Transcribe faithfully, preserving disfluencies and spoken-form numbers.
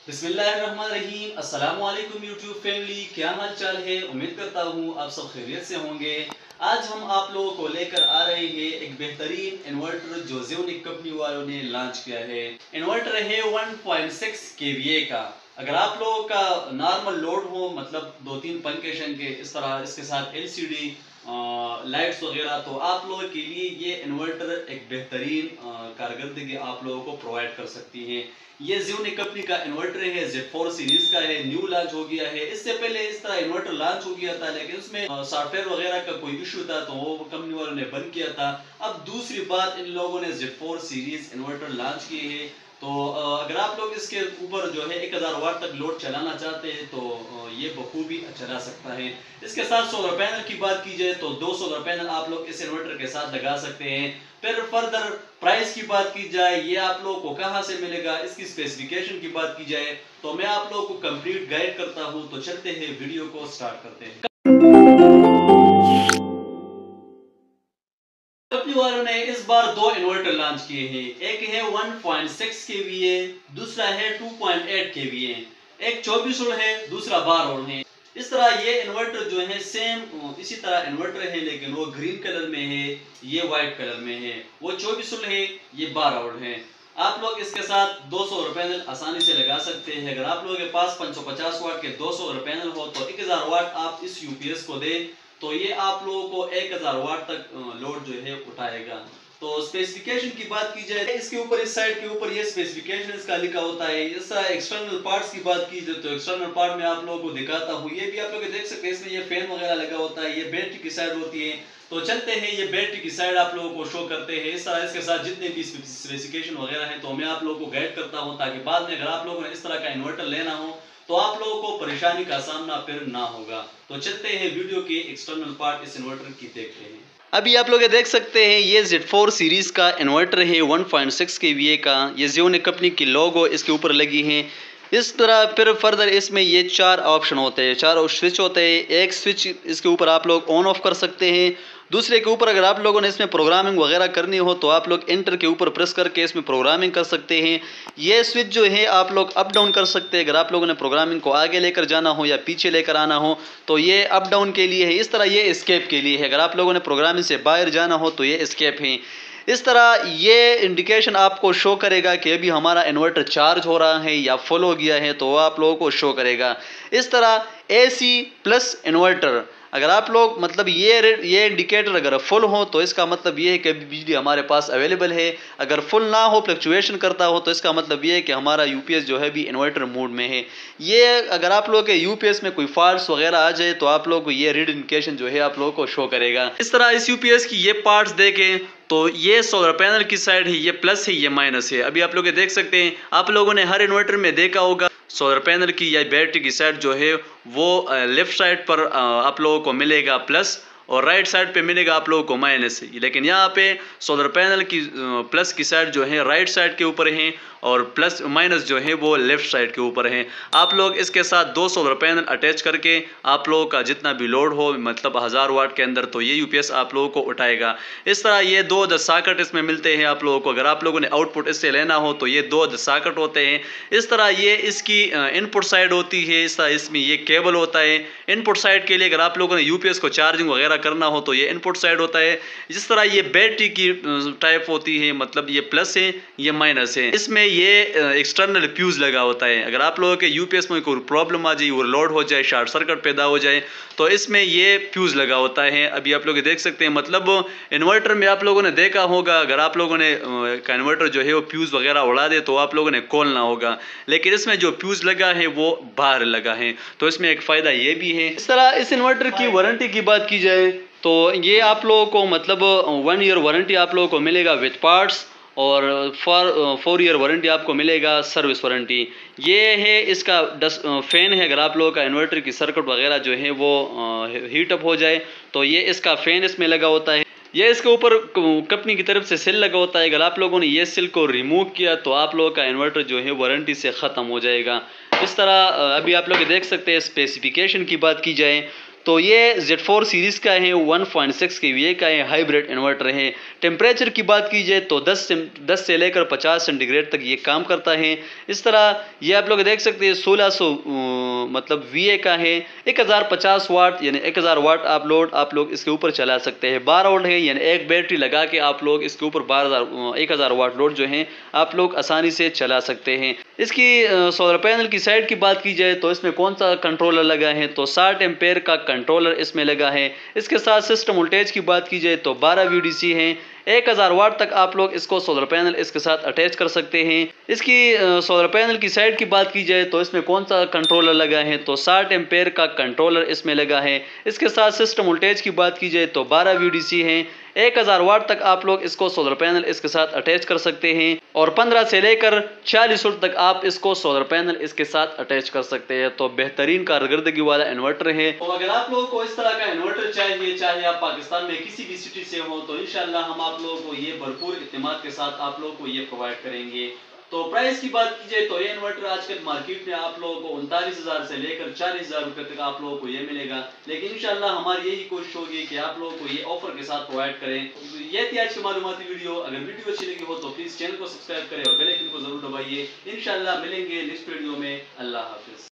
बिस्मिल्लाहिर्रहमानिर्रहीम। अस्सलामु अलैकुम यूट्यूब फैमिली, क्या हाल चाल है। उम्मीद करता हूँ आप सब खैरियत से होंगे। आज हम आप लोगों को लेकर आ रहे हैं एक बेहतरीन इन्वर्टर जो ज़ियोनिक कंपनी वालों ने लॉन्च किया है। इन्वर्टर है वन पॉइंट सिक्स केवीए का। अगर आप लोगों का नॉर्मल लोड हो, मतलब दो तीन पंखे शंखे इस तरह, इसके साथ एलसीडी लाइट्स वगैरह, तो आप लोगों के लिए ये इन्वर्टर एक बेहतरीन कारकर्दगी आप लोगों को प्रोवाइड कर सकती है। ये ज़ियोनिक कंपनी का इन्वर्टर है, ज़ेड फोर सीरीज का है, न्यू लॉन्च हो गया है। इससे पहले इस तरह इन्वर्टर लॉन्च हो गया था, लेकिन उसमें सॉफ्टवेयर वगैरह का कोई इशू था, तो वो कंपनी वालों ने बंद किया था। अब दूसरी बात, इन लोगों ने Z four series inverter launch किए हैं। तो अगर आप लोग इसके ऊपर जो है एक हज़ार वाट तक लोड चलाना चाहते हैं तो ये बखूबी चला सकता है। इसके साथ सोलर पैनल की बात की जाए तो दो सोलर पैनल आप लोग इस इन्वर्टर के साथ लगा सकते हैं। फिर फर्दर प्राइस की बात की जाए, ये आप लोगों को कहां से मिलेगा, इसकी स्पेसिफिकेशन की बात की जाए तो मैं आप लोगों को कंप्लीट गाइड करता हूं। तो चलते हैं, वीडियो को स्टार्ट करते हैं। कंपनी वालों ने इस बार दो इन्वर्टर लॉन्च किए हैं। एक है वन पॉइंट सिक्स केवीए, दूसरा है टू पॉइंट एट केवीए। एक चौबीस वोल्ट है, दूसरा बारह वोल्ट है। इस तरह ये इन्वर्टर जो है सेम इसी तरह इन्वर्टर है, लेकिन वो ग्रीन कलर में है, ये व्हाइट कलर में है। वो चौबीस वोल्ट है, ये बारह वोल्ट है। आप लोग इसके साथ दो सौ पैनल आसानी से लगा सकते हैं। अगर आप लोगों के पास पाँच सौ पचास वाट के दो सौ पैनल हो तो एक हज़ार वाट आप इस यूपीएस को दें तो ये आप लोगों को एक हज़ार वाट तक लोड जो है उठाएगा। तो स्पेसिफिकेशन की बात की जाए, इसके ऊपर इस साइड के ऊपर ये स्पेसिफिकेशन इसका लिखा होता है। इस तरह एक्सटर्नल पार्ट्स की बात की जाए तो एक्सटर्नल पार्ट में आप लोगों को दिखाता हूँ। ये भी आप लोग देख सकते हैं, इसमें ये फैन वगैरह लगा होता है। ये बैटरी की साइड होती है। तो चलते हैं, ये बैटरी की साइड आप लोगों को शो करते हैं। इस तरह इसके साथ जितने भी स्पेसिफिकेशन वगैरह हैं तो मैं आप लोगों को गाइड करता हूँ, ताकि बाद में अगर आप लोगों ने इस तरह का इन्वर्टर लेना हो तो आप लोगों को परेशानी का सामना फिर ना होगा। तो चलते हैं, वीडियो के एक्सटर्नल पार्ट इस इन्वर्टर की देखते हैं। अभी आप लोग देख सकते हैं, ये ज़ेड फोर सीरीज का इन्वर्टर है वन पॉइंट सिक्स केवीए का। ये ज़ियोनिक कंपनी की लोगो इसके ऊपर लगी है। इस तरह फिर फर्दर इसमें ये चार ऑप्शन होते हैं, चार स्विच होते हैं। एक स्विच इसके ऊपर आप लोग ऑन ऑफ कर सकते हैं। दूसरे के ऊपर अगर आप लोगों ने इसमें प्रोग्रामिंग वगैरह करनी हो तो आप लोग एंटर के ऊपर प्रेस करके इसमें प्रोग्रामिंग कर सकते हैं। ये स्विच जो है आप लोग अप डाउन कर सकते हैं। अगर आप लोगों ने प्रोग्रामिंग को आगे लेकर जाना हो या पीछे लेकर आना हो तो ये अप डाउन के लिए है। इस तरह ये एस्केप के लिए है। अगर आप लोगों ने प्रोग्रामिंग से बाहर जाना हो तो ये एस्केप है। इस तरह ये इंडिकेशन आपको शो करेगा कि अभी हमारा इन्वर्टर चार्ज हो रहा है या फुल हो गया है, तो वो आप लोगों को शो करेगा। इस तरह एसी प्लस इन्वर्टर, अगर आप लोग मतलब ये ये इंडिकेटर अगर फुल हो तो इसका मतलब ये है कि बिजली हमारे पास अवेलेबल है। अगर फुल ना हो, फ्लक्चुएशन करता हो, तो इसका मतलब ये है कि हमारा यूपीएस जो है भी इन्वर्टर मोड में है। ये अगर आप लोग के यूपीएस में कोई फॉल्ट्स वगैरह आ जाए तो आप लोग को ये रेड इंडिकेशन जो है आप लोगों को शो करेगा। इस तरह इस यूपीएस की ये पार्ट्स देखें तो ये सोलर पैनल की साइड है, ये प्लस है, ये माइनस है। अभी आप लोग देख सकते हैं, आप लोगों ने हर इन्वर्टर में देखा होगा सोलर पैनल की या बैटरी की साइड जो है वो लेफ्ट साइड पर आप लोगों को मिलेगा प्लस और राइट साइड पे मिलेगा आप लोगों को माइनस। लेकिन यहाँ पे सोलर पैनल की प्लस की साइड जो है राइट साइड के ऊपर है और प्लस माइनस जो है वो लेफ्ट साइड के ऊपर है। आप लोग इसके साथ दो सोलर पैनल अटैच करके आप लोगों का जितना भी लोड हो, मतलब हज़ार वाट के अंदर, तो ये यूपीएस आप लोगों को उठाएगा। इस तरह ये दो दस साकट इसमें मिलते हैं आप लोगों को। अगर आप लोगों ने आउटपुट इससे लेना हो तो ये दो दस साकट होते हैं। इस तरह ये इसकी इनपुट साइड होती है। इस तरह इसमें ये केबल होता है इनपुट साइड के लिए। अगर आप लोगों ने यूपीएस को चार्जिंग वगैरह करना हो तो ये इनपुट साइड होता है। जिस तरह ये बैटरी की टाइप होती है, मतलब ये प्लस है, ये माइनस है। इसमें ये एक्सटर्नल फ्यूज लगा होता है। अगर आप लोगों के यूपीएस में कोई प्रॉब्लम आ जाए, ओवरलोड हो जाए, शॉर्ट सर्किट पैदा हो जाए, तो इसमें ये फ्यूज लगा होता है। अभी आप लोग देख सकते हैं, मतलब इन्वर्टर में आप लोगों ने देखा होगा, अगर आप लोगों ने कन्वर्टर जो है वो फ्यूज वगैरह उड़ा दे तो आप लोगों ने खोलना होगा, लेकिन इसमें जो फ्यूज लगा है वो बाहर लगा है। तो इसमें एक फायदा ये भी है। इस तरह इस इन्वर्टर की वारंटी की बात की जाए तो ये आप लोगों को मतलब वन ईयर वारंटी आप लोगों को मिलेगा विद पार्ट्स, और फॉर फोर ईयर वारंटी आपको मिलेगा सर्विस वारंटी। ये है इसका डस फैन है। अगर आप लोगों का इन्वर्टर की सर्किट वगैरह जो है वो हीट अप हो जाए तो ये इसका फैन इसमें लगा होता है। ये इसके ऊपर कंपनी की तरफ से सेल लगा होता है। अगर आप लोगों ने ये सेल को रिमूव किया तो आप लोगों का इन्वर्टर जो है वारंटी से ख़त्म हो जाएगा। इस तरह अभी आप लोग देख सकते हैं, स्पेसिफिकेशन की बात की जाए तो ये जेड फोर सीरीज़ का है, one point six K V A का है, हाइब्रिड इन्वर्टर है। टेम्परेचर की बात की जाए तो दस से दस से लेकर पचास सेंटीग्रेड तक ये काम करता है। इस तरह ये आप लोग देख सकते हैं सोलह सौ मतलब वी ए का है, एक हज़ार पचास वाट यानी एक हज़ार वाट आप लोड आप लोग इसके ऊपर चला सकते हैं। बारह वोल्ट है यानी एक बैटरी लगा के आप लोग इसके ऊपर बारह हज़ार एक हज़ार वाट लोड जो है आप लोग आसानी से चला सकते हैं। इसकी सोलर पैनल की साइड की बात की जाए तो इसमें कौन सा कंट्रोलर लगा है, तो साठ एम्पेयर का कंट्रोलर इसमें लगा है। इसके साथ सिस्टम वोल्टेज की बात की जाए तो बारह वी डी सी है, एक हज़ार वाट तक आप लोग इसको सोलर पैनल इसके साथ अटैच कर सकते हैं। इसकी सोलर पैनल की साइड की बात की जाए तो इसमें कौन सा कंट्रोलर लगा है, तो साठ एम्पेयर का कंट्रोलर इसमें लगा है। इसके साथ सिस्टम वोल्टेज की बात की जाए तो बारह वी डी सी है, एक हज़ार वाट तक आप लोग इसको सोलर पैनल इसके साथ अटैच कर सकते हैं और पंद्रह से लेकर चालीस वोल्ट तक आप इसको सोलर पैनल इसके साथ अटैच कर सकते हैं। तो बेहतरीन कारकर्दगी वाला इन्वर्टर है। तो अगर आप लोगों को इस तरह का इन्वर्टर चाहिए, चाहे आप पाकिस्तान में किसी भी सिटी से हो, तो इंशाल्लाह हम आप लोगों को ये भरपूर इत्तेमाद के साथ आप लोगों को ये प्रोवाइड करेंगे। तो प्राइस की बात की जाए तो ये इन्वर्टर आजकल मार्केट में आप लोगों को उनतालीस हज़ार से लेकर चालीस हज़ार रुपये तक आप लोगों को ये मिलेगा, लेकिन इंशाल्लाह हमारी यही कोशिश होगी कि आप लोगों को ये ऑफर के साथ प्रोवाइड करें। तो ये थी आज की मालूमाती वीडियो। अगर वीडियो अच्छी लगी हो तो प्लीज़ चैनल को सब्सक्राइब करें और बेल आइकन को जरूर दबाइए। इंशाल्लाह मिलेंगे नेक्स्ट वीडियो में। अल्लाह हाफिज़।